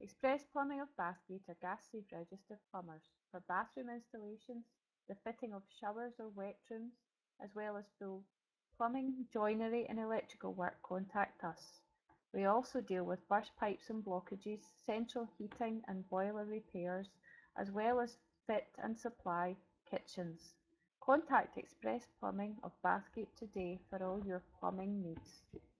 Express Plumbing of Bathgate are Gas Safe registered plumbers. For bathroom installations, the fitting of showers or wet rooms, as well as full plumbing, joinery and electrical work, contact us. We also deal with burst pipes and blockages, central heating and boiler repairs, as well as fit and supply kitchens. Contact Express Plumbing of Bathgate today for all your plumbing needs.